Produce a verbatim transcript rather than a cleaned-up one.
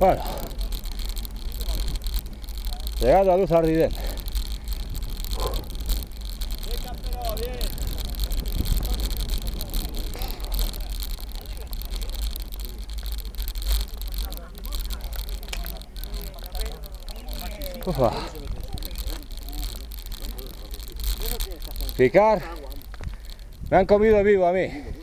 Bueno, llegando a Luz Ardiden. Ufa. Picar, me han comido vivo a mí.